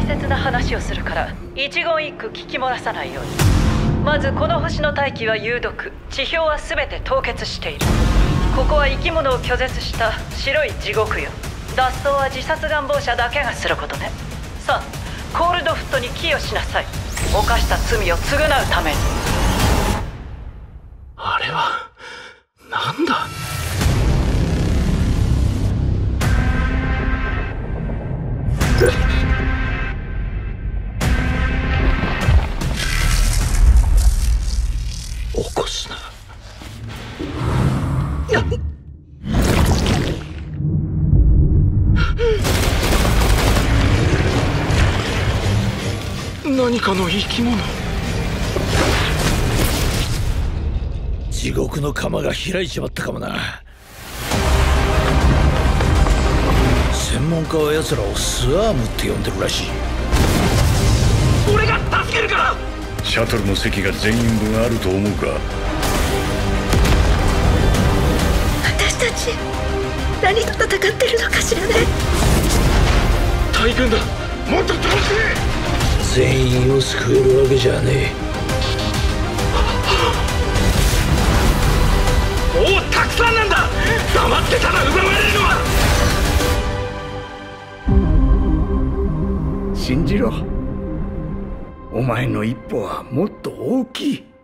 切な話をするから一言一句聞き漏らさないように。まずこの星の大気は有毒、地表は全て凍結している。ここは生き物を拒絶した白い地獄よ。脱走は自殺願望者だけがすることね。さあコールドフットに寄与しなさい。犯した罪を償うために。 あれはなんだ。起こすな。何かの生き物。 地獄の釜が開いちまったかもな。専門家は奴らをスアームって呼んでるらしい。 俺が助けるから。 シャトルの席が全員分あると思うか。 私たち何と戦ってるのかしらね。 大軍だ。もっと倒せ。 全員を救えるわけじゃねえ。もうたくさんなんだ。黙ってたら奪われるのは。信じろ。お前の一歩はもっと大きい。